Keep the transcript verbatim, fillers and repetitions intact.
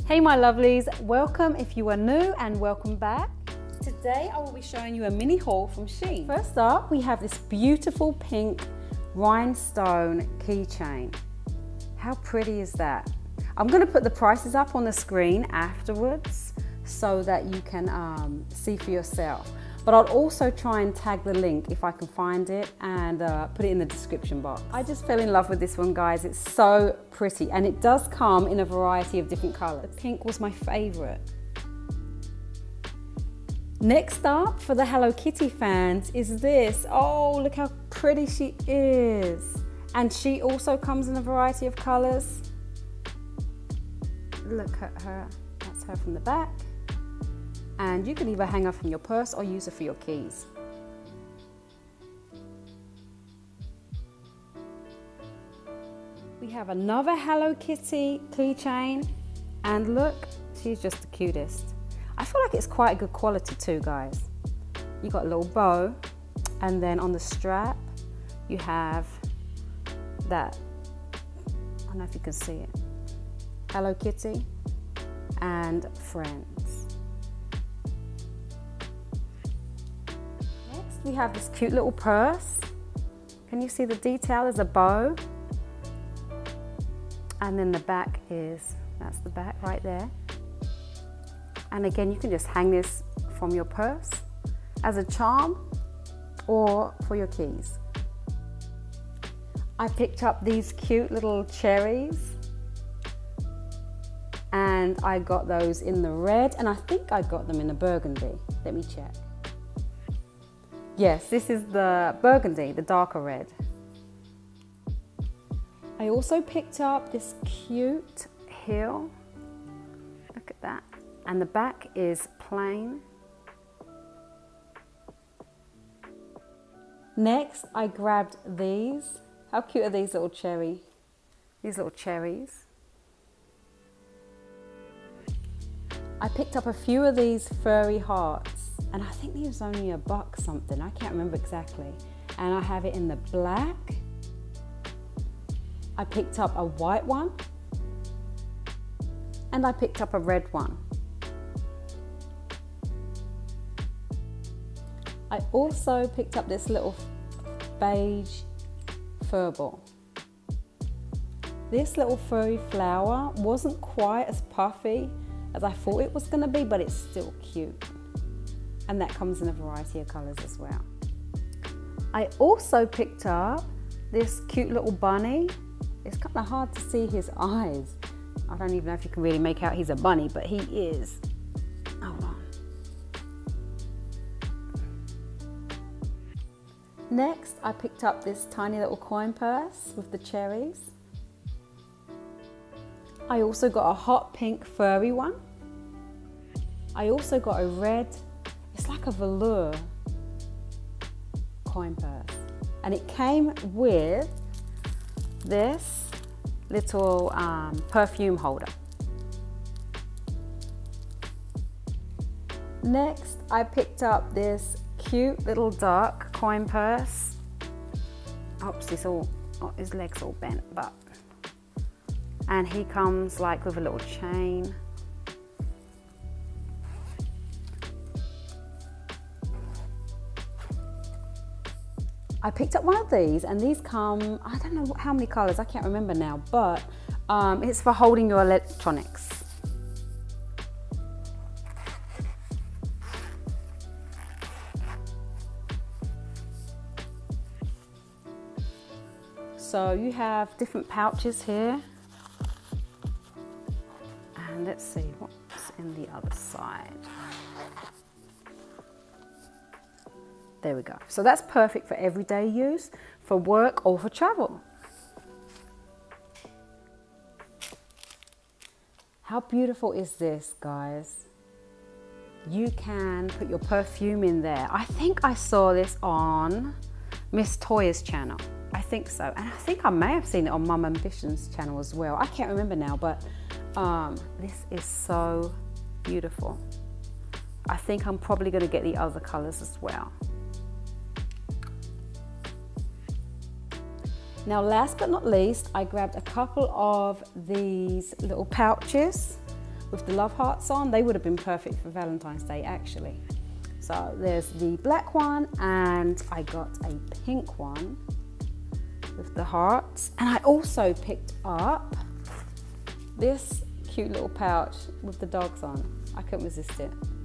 Hey my lovelies, welcome if you are new and welcome back. Today I will be showing you a mini haul from SHEIN. First up, we have this beautiful pink rhinestone keychain. How pretty is that? I'm going to put the prices up on the screen afterwards so that you can um, see for yourself. But I'll also try and tag the link if I can find it and uh, put it in the description box. I just fell in love with this one, guys. It's so pretty and it does come in a variety of different colors. The pink was my favorite. Next up for the Hello Kitty fans is this. Oh, look how pretty she is. And she also comes in a variety of colors. Look at her, that's her from the back. And you can either hang her from your purse or use her for your keys. We have another Hello Kitty keychain, and look, she's just the cutest. I feel like it's quite a good quality too, guys. You got a little bow, and then on the strap you have that, I don't know if you can see it, Hello Kitty and friends. We have this cute little purse. Can you see the detail? There's a bow. And then the back is, that's the back right there. And again, you can just hang this from your purse as a charm or for your keys. I picked up these cute little cherries and I got those in the red, and I think I got them in the burgundy. Let me check. Yes, this is the burgundy, the darker red. I also picked up this cute heel. Look at that. And the back is plain. Next, I grabbed these. How cute are these little cherry? These little cherries. I picked up a few of these furry hearts. And I think these was only a buck something, I can't remember exactly. And I have it in the black. I picked up a white one. And I picked up a red one. I also picked up this little beige fur ball. This little furry flower wasn't quite as puffy as I thought it was gonna be, but it's still cute. And that comes in a variety of colors as well. I also picked up this cute little bunny. It's kind of hard to see his eyes. I don't even know if you can really make out he's a bunny, but he is. Hold on. Next, I picked up this tiny little coin purse with the cherries. I also got a hot pink furry one. I also got a red, it's like a velour coin purse. And it came with this little um, perfume holder. Next, I picked up this cute little dark coin purse. Oops, it's all, oh, his leg's all bent, but. And he comes like with a little chain. I picked up one of these, and these come, I don't know how many colors, I can't remember now, but um, it's for holding your electronics. So you have different pouches here. And let's see what's in the other side. There we go. So that's perfect for everyday use, for work or for travel. How beautiful is this, guys? You can put your perfume in there. I think I saw this on Miss Toya's channel. I think so. And I think I may have seen it on Mum Ambition's channel as well. I can't remember now, but um, this is so beautiful. I think I'm probably going to get the other colors as well. Now, last but not least, I grabbed a couple of these little pouches. with the love hearts on. They would have been perfect for Valentine's Day actually. So there's the black one, and I got a pink one with the hearts. And I also picked up this cute little pouch with the dogs on. I couldn't resist it.